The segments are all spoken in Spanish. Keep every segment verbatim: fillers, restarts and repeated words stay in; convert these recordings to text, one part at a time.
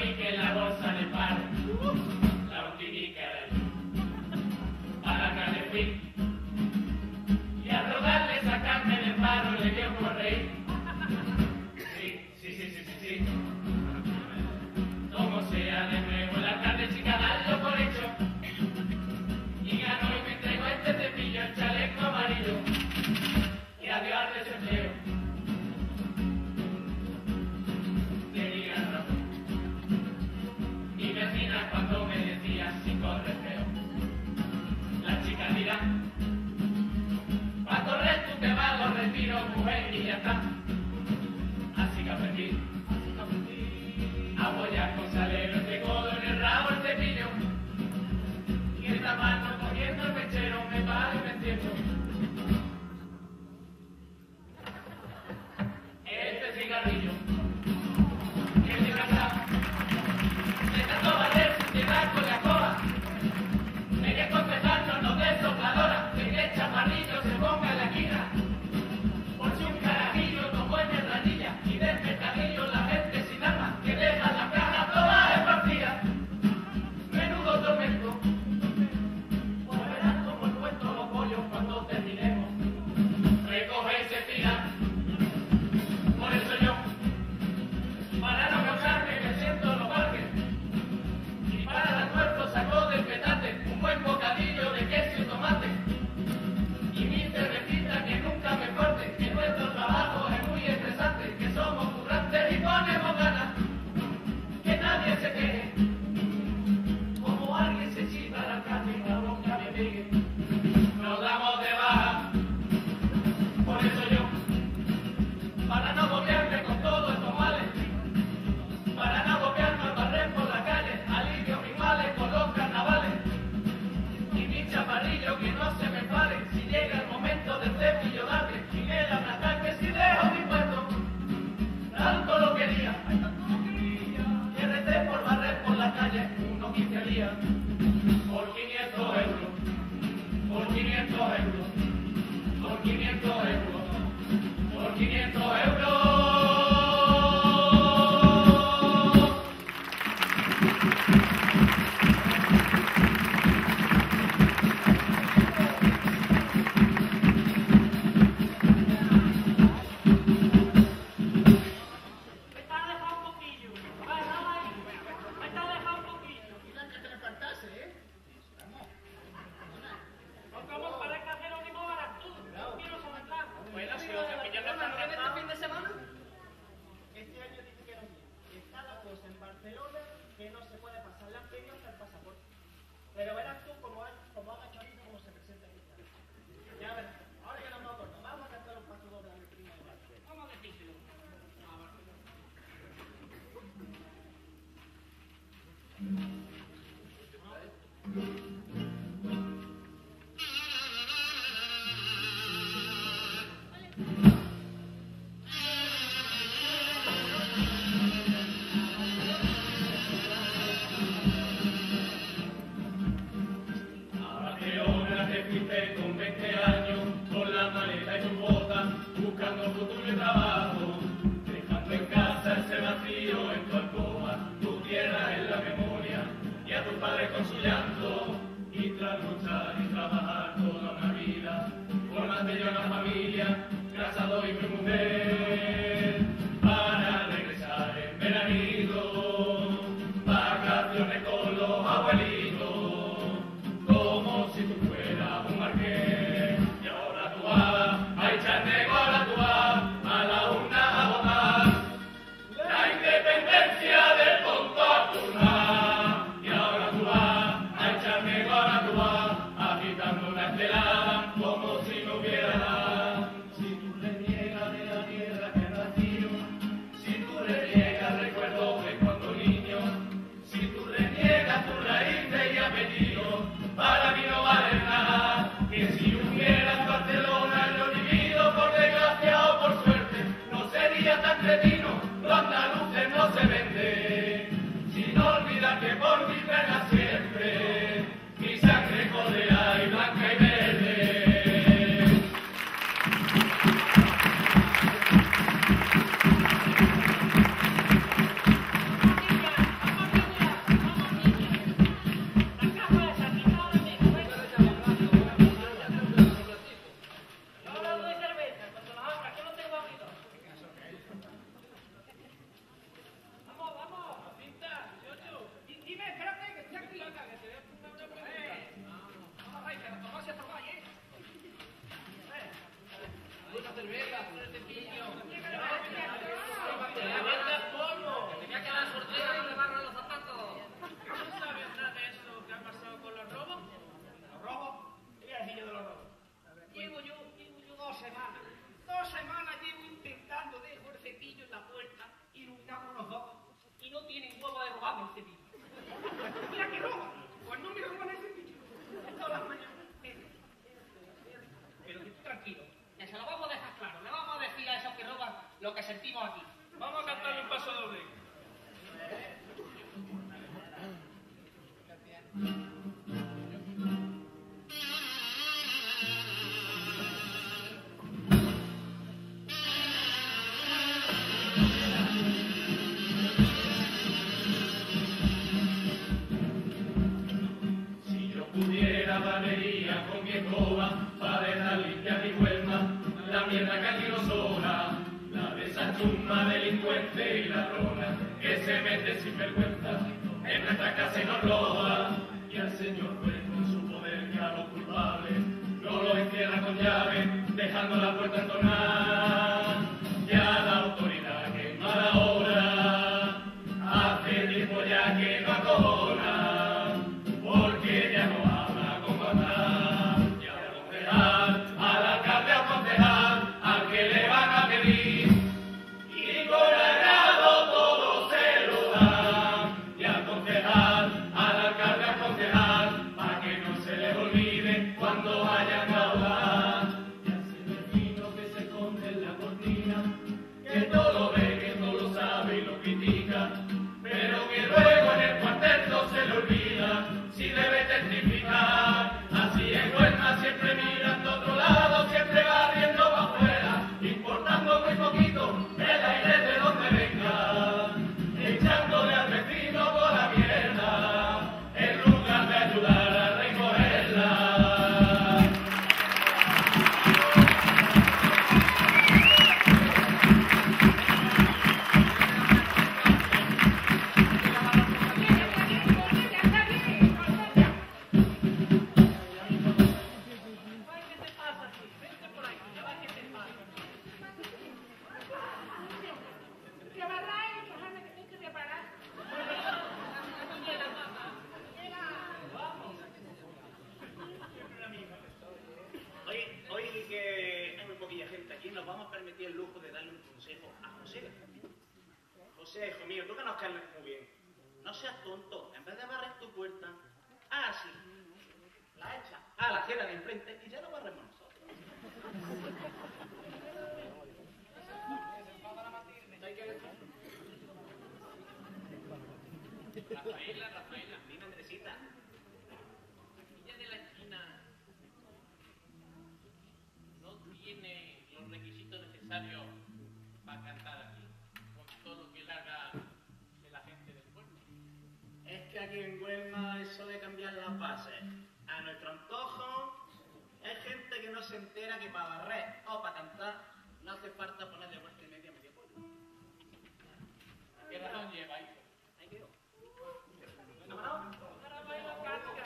tabique en la bolsa de par, la botinica era yo. Para acá le fui, y a rogarle sacarme del barro le dio por reír. Sí, sí, sí, sí, sí, sí. Como sea de nuevo en la tarde, chica, darlo por hecho. Y ganó y me entregó este cepillo, el chaleco amarillo. Y adiós al desempleo. Tenía razón. Mi vecina cuando me decía si corre feo. La chica dirá, pa' correr tú te vas, lo respiro, mujer, y ya está. Así que aprendí, así que aprendí a apoyar con salero este codo en el rabo el cepillo. Y esta mano cogiendo el mechero me paro y me enciendo. Este cigarrillo que se gasta de tanto barrer sin llegar con la escoba. Me que confesarnos no de sopladora, de que el chaparrillo se ponga en la esquina. Por si un carajillo tomó en el ranilla y del mercadillo la gente sin armas que deja la caja toda esparcida. Menudo tormento, volverán como el cuento los pollos cuando terminemos. Recoge y se tira. Por eso yo, para no cansarme, me siento en los parques. Y para el almuerzo sacó del petate un buen bocadillo de queso y tomate. Y mi cervecita que nunca me corte, que nuestro trabajo es muy estresante, que somos currantes y ponemos ganas. Que nadie se queje, como alguien se chita a la calle y la bronca me pegue. Nos damos de baja, por eso yo, para no agobiarme con todos estos males, para no agobiarme al barrer por la calle, alivio mis males con los carnavales. Y mi chaparrillo que no se me pare, si llega el momento del cepillo darle, y me da un ataque si dejo mi puesto. Tanto lo quería, que recé por barrer por la calle unos quince días, por quinientos euros, por quinientos euros, por quinientos euros, por quinientos euros. Me está dejando un poquillo. Va, va, ahí. Me está dejando un poquillo. Mira que te le faltase, ¿eh? No como parezca Jerónimo ahora tú. No quiero someter. Bueno, si los cepillos no están ¿Viene este cansados. fin de semana? Este año dice que no viene. Está la cosa en Barcelona que no se puede pasar la feria hasta el pasaporte. Pero verás tú cómo haga chorizo cómo se presenta aquí. Ya verás. Ahora ya no me acuerdo. Vamos a cantar un paso doble a mi prima de Barcelona. Vamos a decírselo. roban, Sevilla. Mira que roban. Cuando me roban ese bicho, todas las mañanas. Pero que tú tranquilo, que se lo vamos a dejar claro. Le vamos a decir a esos que roban lo que sentimos aquí. Vamos a cantarle un paso doble. Banería con mi escoba para dejar limpia mi huelma, la mierda que aquí no sobra, la de esa chumba delincuente y ladrona que se mete sin vergüenza en nuestra casa y nos roba, y al señor juez con su poder que a los culpables no los encierra con llave, dejando la puerta entonar, ya la autoridad que en mala hora hace tiempo ya que no acojona, porque ya no y al concejal, al alcalde, al concejal, al que le van a pedir, y con agrado todo se lo dan, y al concejal, al alcalde, al concejal, para que no se les olvide cuando vayan a hablar, y al señor fino que se esconde en la cortina, que todo lo ve, que todo lo sabe y lo critica, pero que luego en el cuartel no se le olvida, si debe testificar. Así en Huelma siempre mirando a otro lado, siempre barriendo para afuera, importando muy poquito el aire de donde venga, echándole al vecino por la mierda, en lugar de ayudar a recogerla. Nos vamos a permitir el lujo de darle un consejo a José. José, hijo mío, tú que nos caes muy bien. No seas tonto. En vez de barrer tu puerta, así, la echa a la acera de enfrente y ya lo barremos nosotros. Rafaela, Rafaela, dime, Andresita. ella de la esquina no tiene los requisitos necesarios para cantar aquí, con todo lo que le haga de la gente del pueblo. Es que aquí en Huelma eso de cambiar las bases a nuestro antojo, hay gente que no se entera que para barrer o para cantar no hace falta ponerle vuelta y media a medio pueblo. ¿Qué razón lleva, hijo? Ahí quedó. ¿No, no? Ahora baila canca.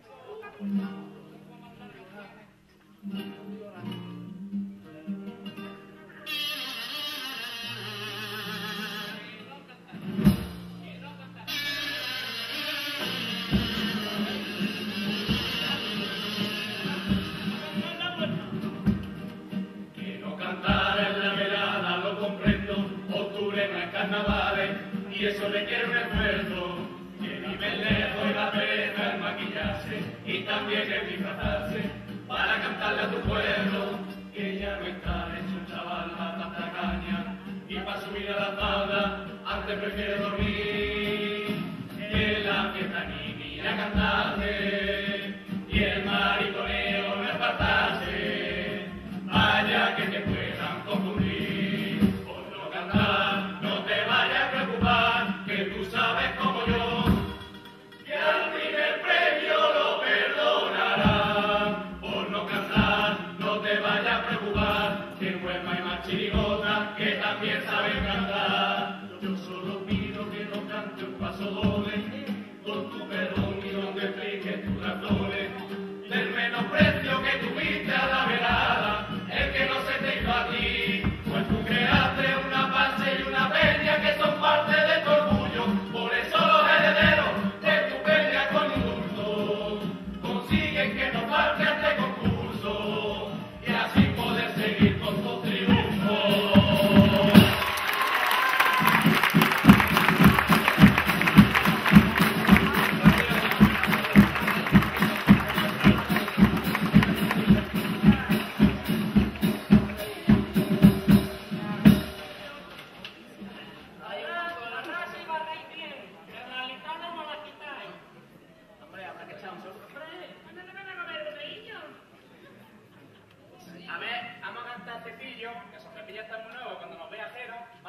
Y eso requiere un esfuerzo, que vive lejos y la pereza el maquillarse y también el disfrazarse para cantarle a tu pueblo, que ya no está hecho un chaval a tanta caña y para subir a la falda antes prefiere dormir, que la fiesta ni ir a cantarse y el mariconeo no espartarse, vaya que te puedan confundir por no cantar, no te vayas a preocupar, que tú sabes como yo, que al primer premio lo perdonarán, por no cantar, no te vayas a preocupar, que en Huelma hay más chirigotas que también saben cantar, yo solo pido que no cante un paso doble, con tu perdón y no te expliques tus razones, del menosprecio que tuviste a la velada, el que no se te hizo a ti, pues tú creaste una base y una peña que son parte de tu orgullo, por eso los herederos de tu peña con indulto consiguen que no falte a este concurso y así poder seguir con tu triunfo.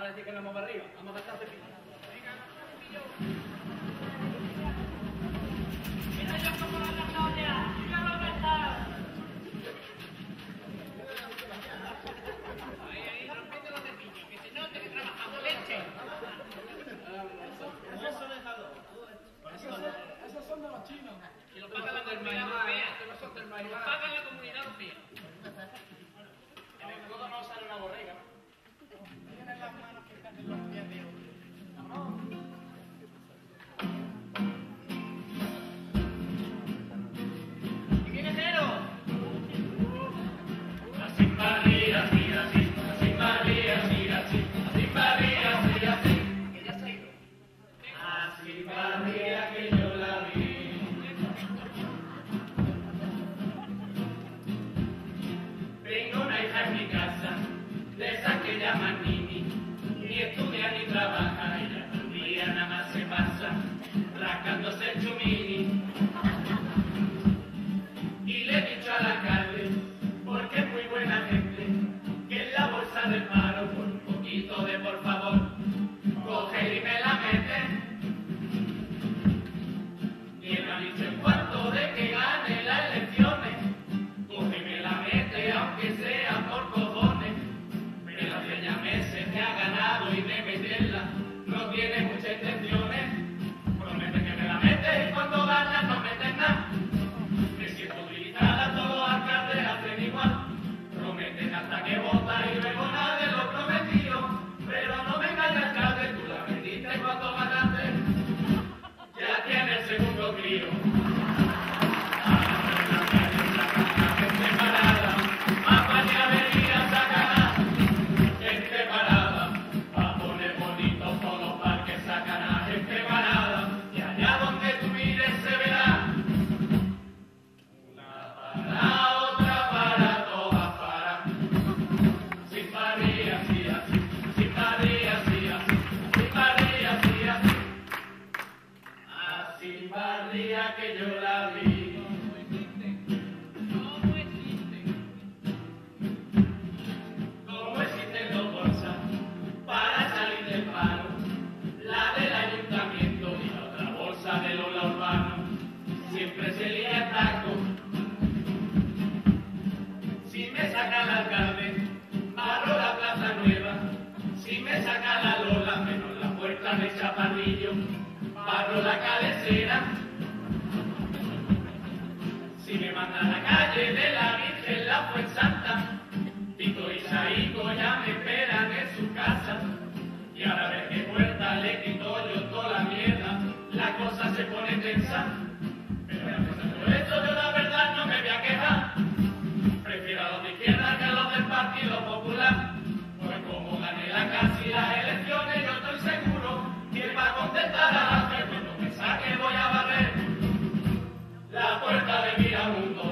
Ahora sí que nos vamos arriba. Vamos a gastar cepillo. Mira yo como la castaña. Mira lo que está. Ahí, ahí, rompiendo los cepillos. Que se note que trabajamos leche. Eso dejado. Esos son de los chinos. Que lo paga la comunidad europea. Que no son del país. Lo paga la comunidad europea. En el codo no sale una borrega. Tienen las manos que están en los pies de otro. ¿Y viene cero? Así María, así, así, así María, así, así, así María, así, así. Que ya se ha ido. Así María que yo la vi. Tengo una hija en mi casa, de esas que llaman Nini, ni estudia ni trabaja, ella todo el día nada más se pasa rascándose el chumini. Y le he dicho al alcalde, porque es muy buena gente, que en la bolsa del paro, por un poquito de por favor, coge y me la mete. Y él me ha dicho en cuanto de que gane las elecciones, coge y me la mete, aunque sea por cojones. Pero hace ya meses que ha ganado y de meterla no tiene muchas intenciones. Promete que me la mete y cuando gana no mete nada. Me siento utilizada, todos los alcaldes hacen igual. Prometen hasta que vota y luego nadie lo prometió. Pero no me engañes, alcalde, tú la vendiste cuando ganaste. Ya tiene el segundo crío. Que yo la vi. ¿Cómo existe? Como existen dos bolsas para salir del paro, la del ayuntamiento y la otra bolsa de Lola Urbano, siempre se lía el taco. Si me saca el alcalde, barro la plaza nueva. Si me saca la Lola, menos la puerta de Chaparrillo, barro la cabecera. Si me manda a la calle de la Virgen, la Fuensanta, Tito y Saico ya me esperan en su casa. Y ahora ver qué puerta le quito yo toda la mierda, la cosa se pone tensa. Pero ya por eso yo la verdad no me voy a quejar. Prefiero a los de izquierda que a los del Partido Popular. Pues como gané la casi las elecciones, yo estoy seguro que va a contestar a la que cuando me saque voy a barrer la puerta de Miramundo.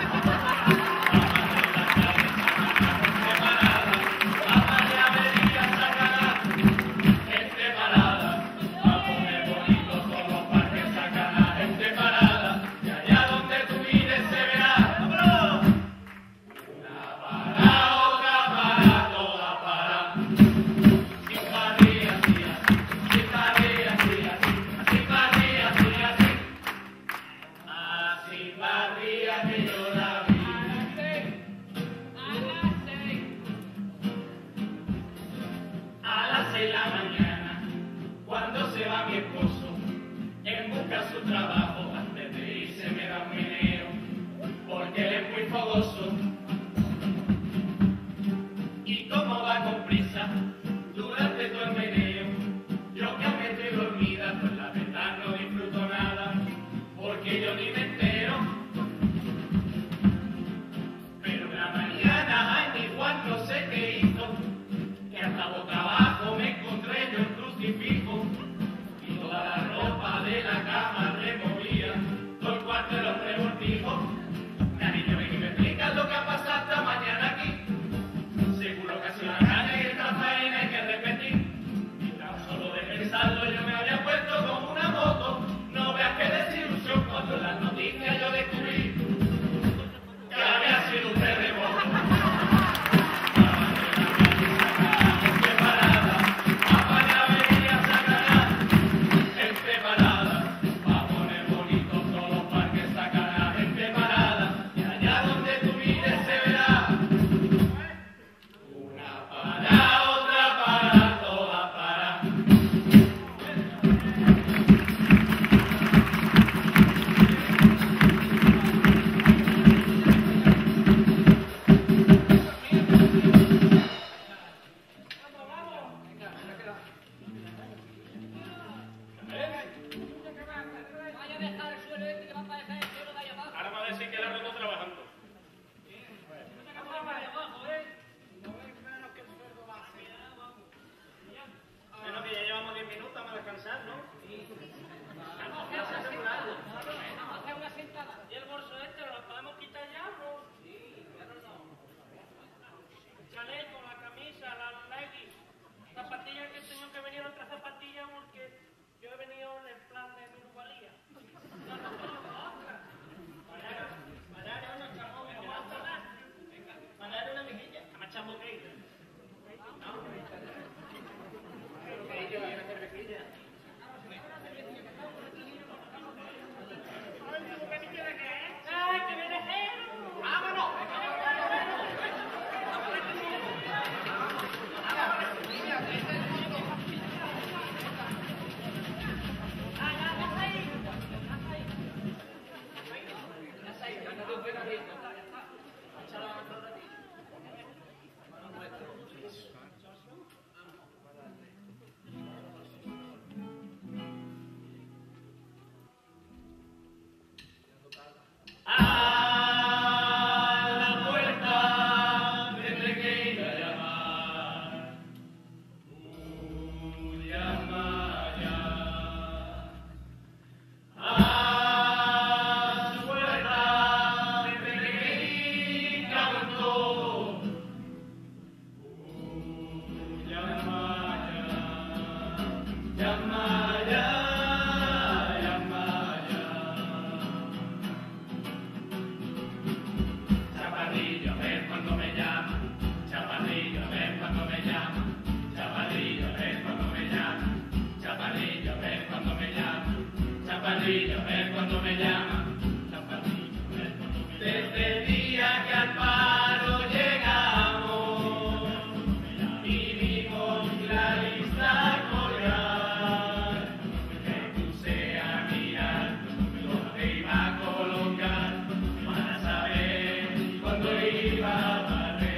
Trabajo antes de irse me da un meneo porque él es muy fogoso y como va con prisa durante todo el meneo, yo que aunque estoy dormida pues la verdad no disfruto nada porque yo ni me entero. Pero en la mañana ay mi Juan no sé qué hizo, que hasta boca abajo me encontré Chaparrillo es cuando me llama, Chaparrillo es cuando me llama. Desde el día que al paro llegamos y vimos la lista colgar, me puse a mirar dónde iba a colocar para saber cuándo iba a barrer.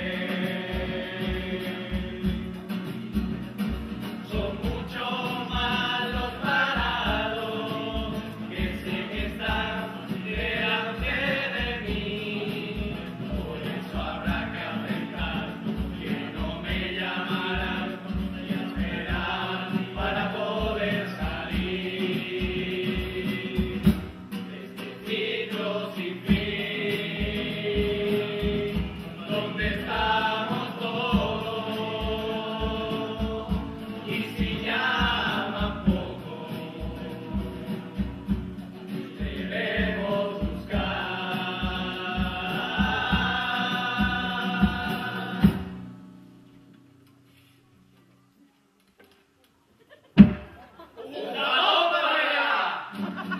Son mucho más los parados que sé que están delante de mí. Por eso habrá que aceptar que no me llamarán y esperar para poder salir de este ciclo sin fin, donde estamos todos. Y si llaman poco, debemos buscar. ¡Una ópera!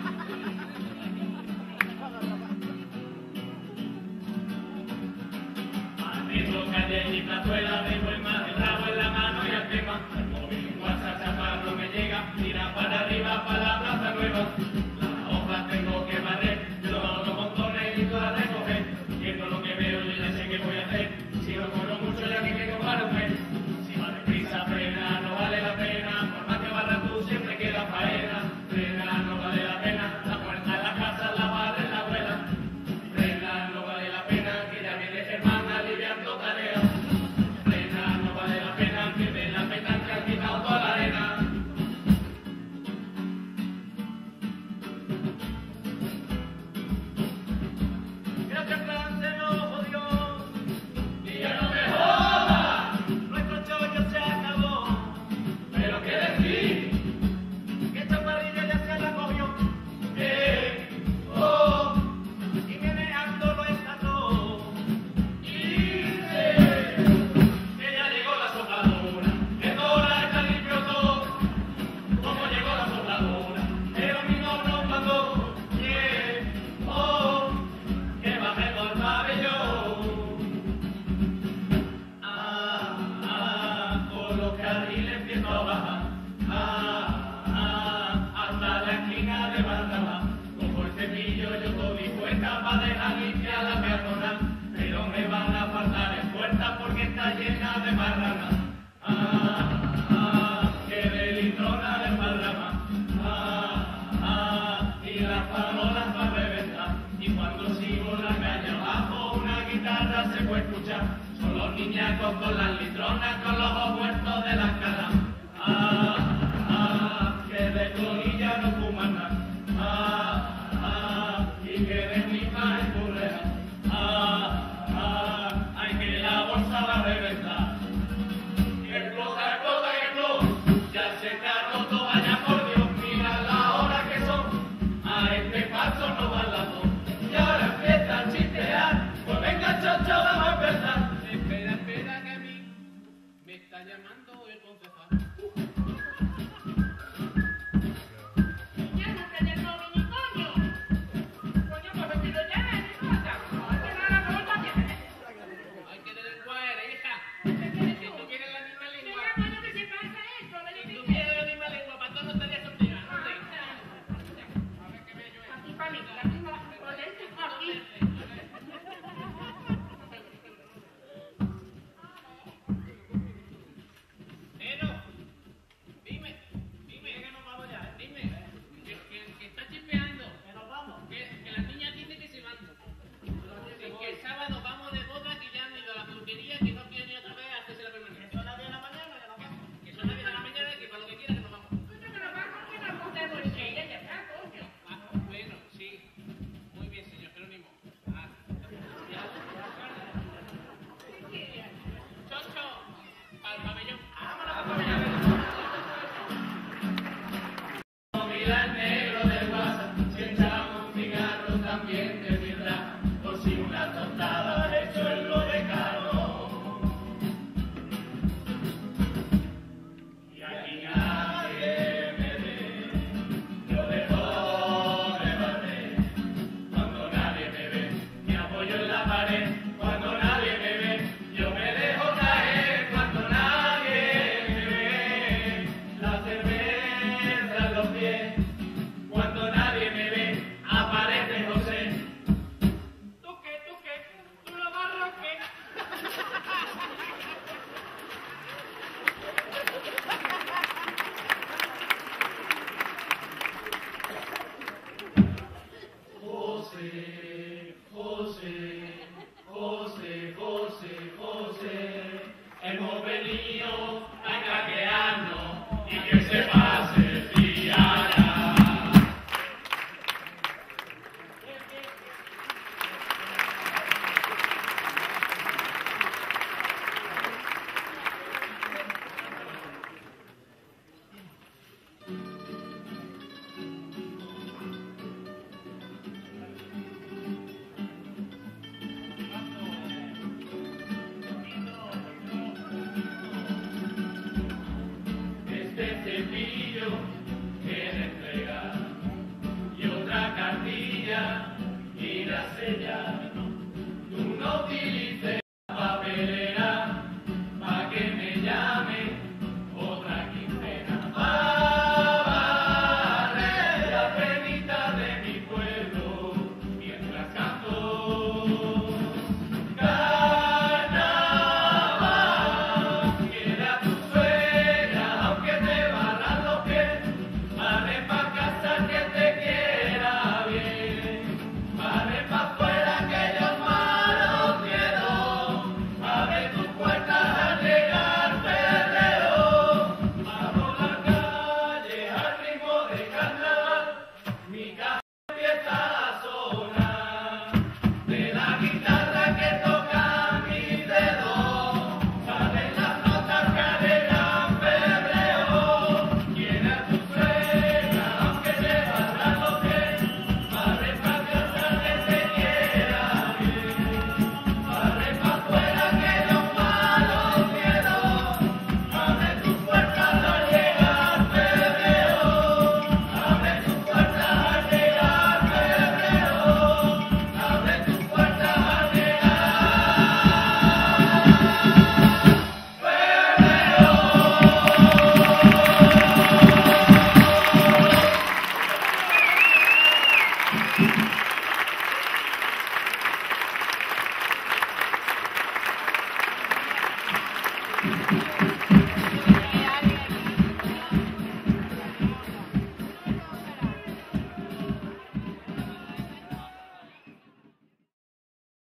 Adentro, calle y plazuela, tengo el más el rabo en la mano y al tema. Al móvil, un WhatsApp, chaparro me llega, tira para arriba, para la plaza nueva. Las hojas tengo que barrer, yo lo hago con montones y todas recoger. Viendo lo que veo, yo ya sé qué voy a hacer. Si no corro mucho, ya que tengo para un mes. Si va deprisa, frena, no vale la pena. Por más que barra tú, siempre queda faena. Frena, no vale la pena. La puerta de la casa la barre la abuela. Frena, no vale la pena, que ya viene Germán aliviando tareas. Frena, no vale la pena, que de la petanca han quitado toda la arena. Creo que el plan se nos jodió y ya no me joda. Nuestro chollo se acabó. Pero qué decir, que Chaparrillo ya se la cogió. Eh, oh, y meneando lo estató. Y sé que ya llegó la sopladora, que Dora está limpio todo. Como llegó la sopladora, pero mi no nos mandó. Yeah, oh, que bajemos al pabellón. Ah, ah, por los carriles empiezo a bajar. Ah, ah, hasta la esquina de Barrabás. Cojo el cepillo, yo todo dispuesta para dejar limpia la peatonal. Pero me van a faltar esfuerzas porque está llena de marranas. Ah, ah, que de litrona de marrama. Ah, ah, y las farolas para reventar. Y cuando sigo la calle abajo, una guitarra se puede escuchar. Son los niñacos con las litronas, con los ojos muertos de las caras. Ah, ah, que de clonilla no fuman nada. Ah, ah, y que de misma escurrea. Ah, ah, hay que la bolsa va a reventar. Y explota, explota, explota. Ya se te ha roto, vaya por Dios, mira la hora que son. A este paso no va la dos. Y ahora empieza a chistear. Pues venga, chocho, vamos a empezar. Espera, espera, que a mí me está llamando el concejal. Ya no te llegó mi coño. Coño, pues vestido ya, ¿qué pasa? Ay, que no la culpa tiene. Ay, que de lengua eres, hija. Si tú quieres la misma Mira, lengua, coño, que se pasa esto, ¿ves si lo tú que quieres la misma lengua, para todos no estarías sortida. Ah, A ver qué me yo. aquí para mí, aquí no, con este, aquí. Pero, estrella.